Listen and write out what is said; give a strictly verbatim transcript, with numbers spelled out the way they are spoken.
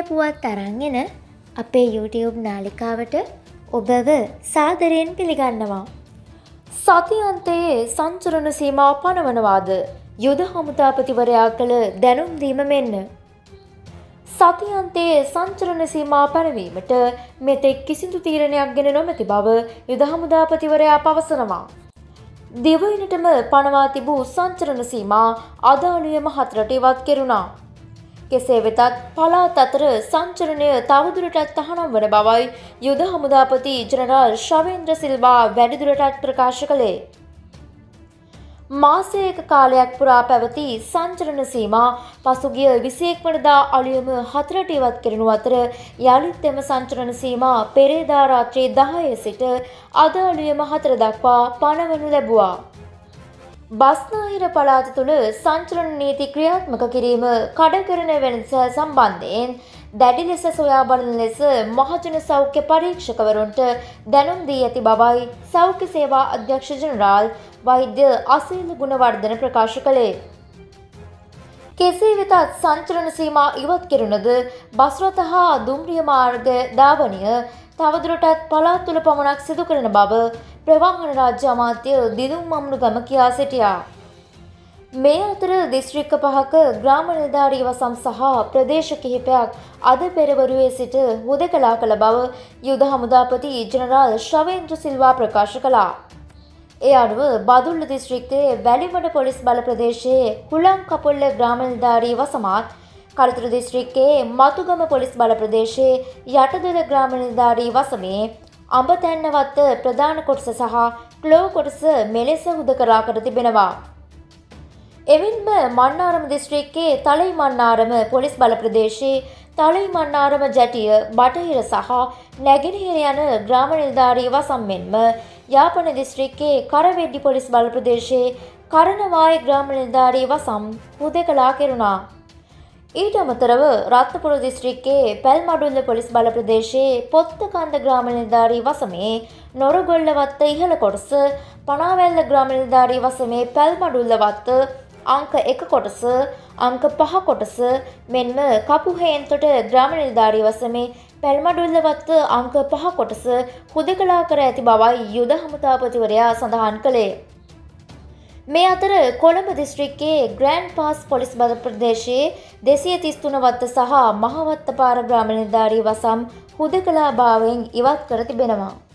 පුවත් අරන් එන අපේ YouTube නාලිකාවට ඔබව සාදරයෙන් පිළිගන්නවා. සතියන්තයේ සංචරණ සීමා පනවනවාද යුද හමුදාපතිවරයා කළ දැනුම් දීම මෙන්න. සතියන්තයේ සංචරණ සීමා පැනවීමට මෙතෙක් කිසිදු තීරණයක් ගෙන නොමැති බව යුද හමුදාපතිවරයා පවසනවා. දිවයිනටම පනවා තිබූ සංචරණ සීමා අදාළයම හතරට ඉවත් කෙරුණා. කෙසේ වෙතත් පළාත් අතර සංචරණය තවදුරටත් තහනම් වන බවයි යුද හමුදාපති ජනරාල් ශවේන්ද්‍ර සිල්වා වැඩිදුරටත් ප්‍රකාශ කළේ. මාසයක කාලයක් පුරා පැවති සංචරණ සීමා පසුගිය විසිඑක වනදා අලුයම හතරට ඉවත් කෙරෙනු අතර යළිත් එම සංචරණ සීමා පෙරේදා රාත්‍රී දහයේ සිට අද අලුයම හතර දක්වා පනවනු ලැබුවා. බස්නාහිර පළාත තුළ සංචරණ නීති ක්‍රියාත්මක කිරීම කඩකරන වෙනස සම්බන්ධයෙන් දැඩි ලෙස සොයා බලන ලෙස මහජන සෞඛ්‍ය පරීක්ෂකවරුන්ට දැනුම් දී ඇති බවයි සෞඛ්‍ය සේවා අධ්‍යක්ෂ ජනරාල් වෛද්‍ය අසීල ගුණවර්ධන ප්‍රකාශ කළේ. කෙසේ වෙතත් සංචරණ සීමා ඉවත් කෙරුණද බස් රථ හා දුම්රිය මාර්ග ධාවනය තවදුරටත් පළාත් තුළ පමණක් සිදු කරන බව ප්‍රවාහන රාජ්‍ය අමාත්‍ය දිදුම් මම්නුගම කියා සිටියා. මේ අතර දිස්ත්‍රික්ක පහක ග්‍රාම නිලධාරී වසම් සහ ප්‍රදේශ කිහිපයක් අද පෙරවරුවේ සිට හුදකලා කළ බව යුද හමුදාපති ජනරාල් ශවේන්ද්‍ර සිල්වා ප්‍රකාශ කළා. ඒ අනුව බදුල්ල දිස්ත්‍රික්කයේ වැලිමඩ පොලිස් බල ප්‍රදේශයේ හුලං කපොල්ල ග්‍රාම නිලධාරී වසමත් කළුතර දිස්ත්‍රික්කයේ මතුගම පොලිස් බල ප්‍රදේශයේ යටදොල ග්‍රාම නිලධාරී වසමේ අඹතැන්නවත්ත ප්‍රධාන කොටස සහ ක්ලෝ කොටස මෙලෙස හුදකලා කර තිබෙනවා. එවින්ම මන්නාරම දිස්ත්‍රික්කයේ තලයි මන්නාරම පොලිස් බල ප්‍රදේශයේ තලයි මන්නාරම ජැටිය බටහිර සහ නැගෙනහිර යන ග්‍රාම නිලධාරී වසම් මෙන්ම යාපන දිස්ත්‍රික්කයේ කරවෙඩ්ඩි පොලිස් බල ප්‍රදේශයේ කරනවාය ග්‍රාම නිලධාරී වසම් හුදකලා කෙරුණා. ඊට අමතරව රත්නපුර දිස්ත්‍රික්කයේ පැල්මඩුල්ල පොලිස් බල ප්‍රදේශයේ පොත්තකන්ද ග්‍රාම නිලධාරී වසමේ නොරගොල්ලවත්ත ඉහළ කොටස පනාවැල්ල ග්‍රාම නිලධාරී වසමේ පැල්මඩුල්ලවත්ත අංක එක කොටස අංක පහ කොටස මෙන්ම කපුහේන්තොට ග්‍රාම නිලධාරී වසමේ පැල්මඩුල්ලවත්ත අංක පහ කොටස හුදකලා කර ඇති බවයි යුද හමුදාපතිවරයා සඳහන් කළේ. මේ අතර කොළඹ දිස්ත්‍රික්කයේ ග්‍රෑන්ඩ් පාස් පොලිස් බල ප්‍රදේශයේ දෙසිය තිස් තුන වත්ත සහ මහවත්ත පාර ග්‍රාම නිලධාරී වසම් හුදකලා භාවයෙන් ඉවත් කර තිබෙනවා.